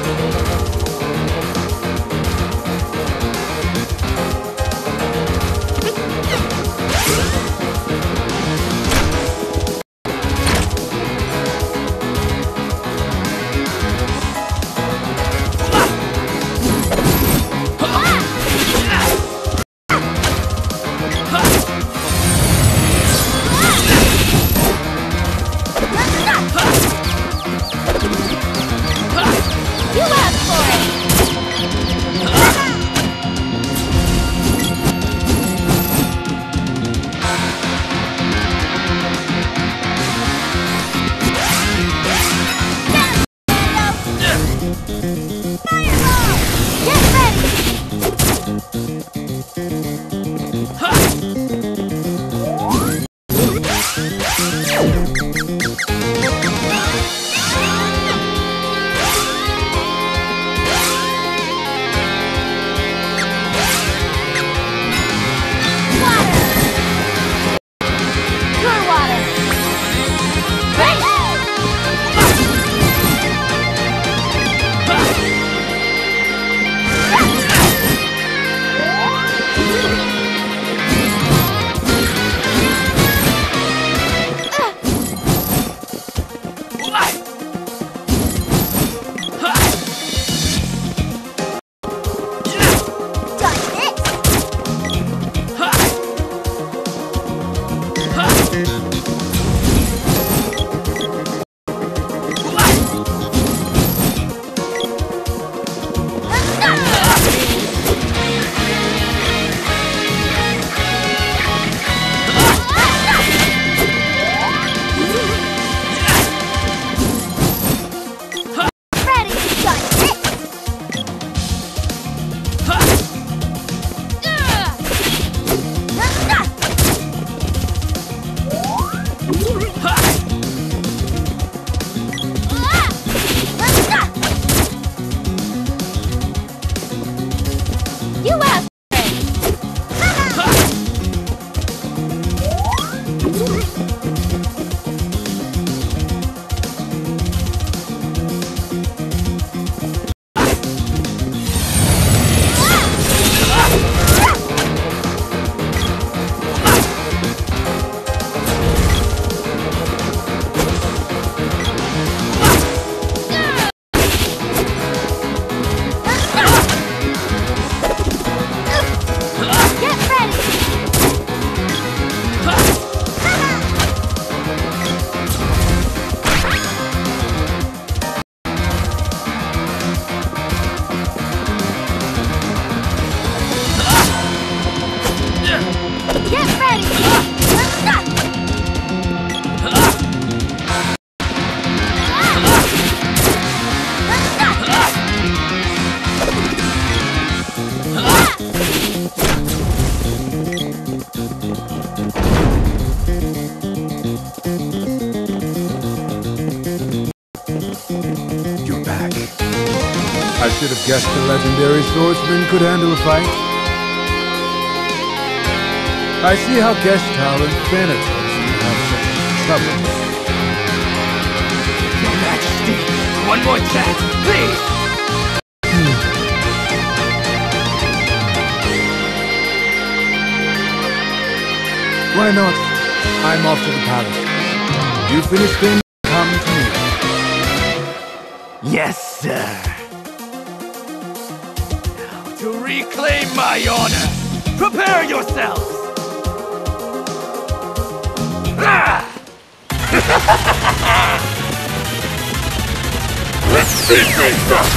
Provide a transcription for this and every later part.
I should have guessed the legendary swordsman could handle a fight. I see how guest Tal and Thanatos can have such trouble. Your Majesty, one more chance, please! Why not? I'm off to the palace. You finish things, come to me. Yes, sir. Now, to reclaim my honor, prepare yourselves! Let's see things up!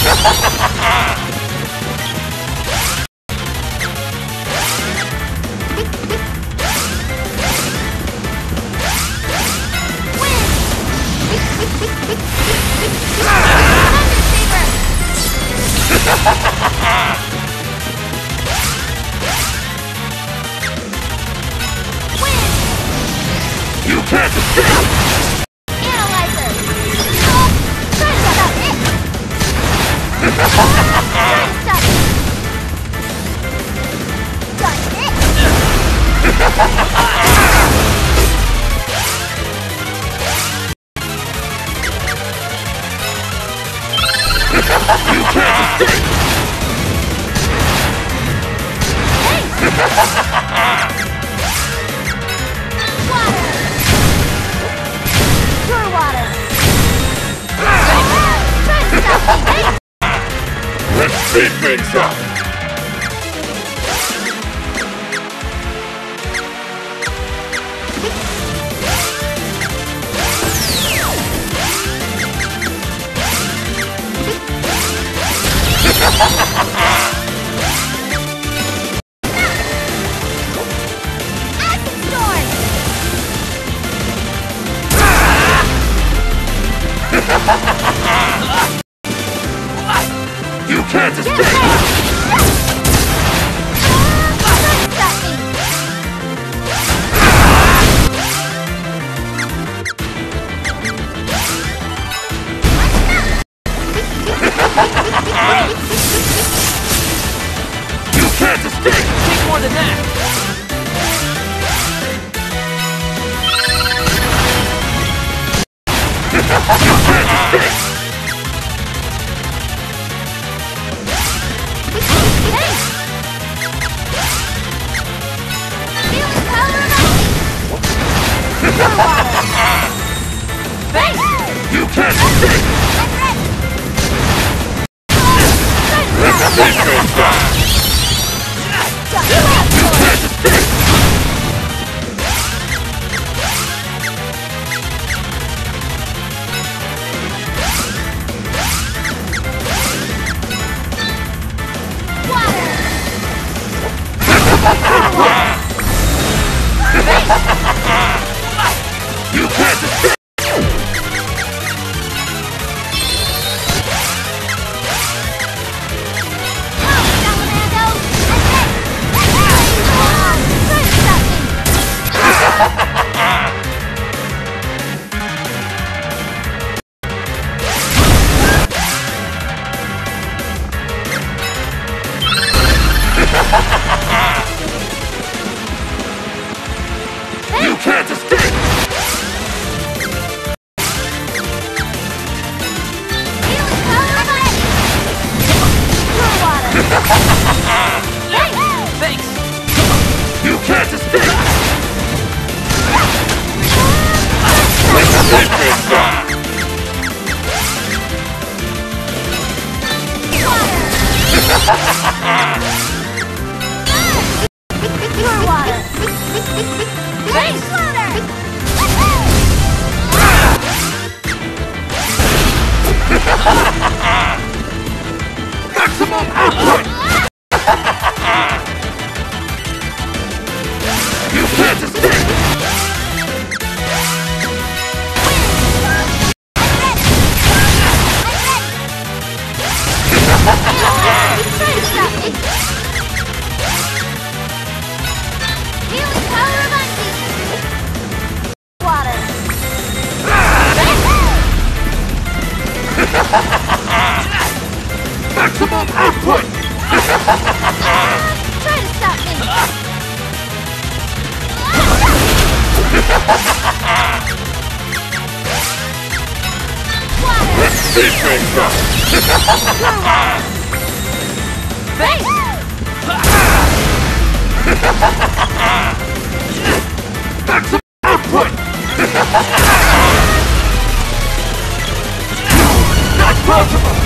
You can't escape! Analyzer! Oh, that's about it! Stuff! Done it! You can't escape! Water! Pure water! Try to stop me! Let's speed things up! Acid storm! You can't Get escape! away! Try to stop me! You can't escape! Take more than that! Hey! Feeling power of ice! Pure water! Thanks! You can't escape! I'm ready! Try to stop me! Speed things up! Just Can't escape! water! You can't escape! Come, Salamando! I'm ready! Try to stop me! You can't escape! Feeling power of ice! Pure water! Thanks! Thanks! You can't escape! Water! Speed things up! Pure water! Thanks! Water! Maximum output! You can't escape! Try to stop me! Healing power of ice! Water! Maximum output! Try to stop me! Water! Let's speed things up! Thanks! Maximum output! Not possible!